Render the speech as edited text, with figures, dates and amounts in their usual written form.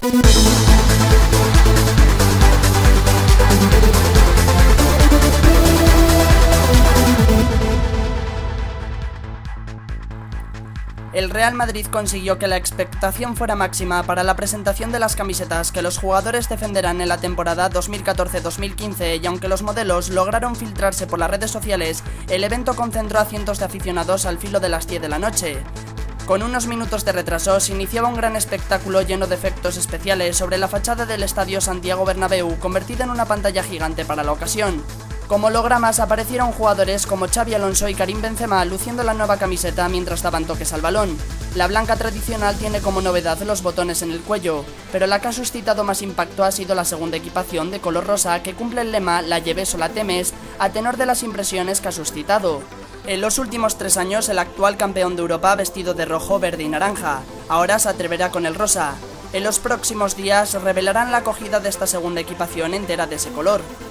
El Real Madrid consiguió que la expectación fuera máxima para la presentación de las camisetas que los jugadores defenderán en la temporada 2014-2015 y aunque los modelos lograron filtrarse por las redes sociales, el evento concentró a cientos de aficionados al filo de las 10 de la noche. Con unos minutos de retraso se iniciaba un gran espectáculo lleno de efectos especiales sobre la fachada del estadio Santiago Bernabéu, convertida en una pantalla gigante para la ocasión. Como hologramas aparecieron jugadores como Xabi Alonso y Karim Benzema luciendo la nueva camiseta mientras daban toques al balón. La blanca tradicional tiene como novedad los botones en el cuello, pero la que ha suscitado más impacto ha sido la segunda equipación de color rosa que cumple el lema "La lleves o la temes", a tenor de las impresiones que ha suscitado. En los últimos 3 años el actual campeón de Europa ha vestido de rojo, verde y naranja, ahora se atreverá con el rosa. En los próximos días revelarán la acogida de esta segunda equipación entera de ese color.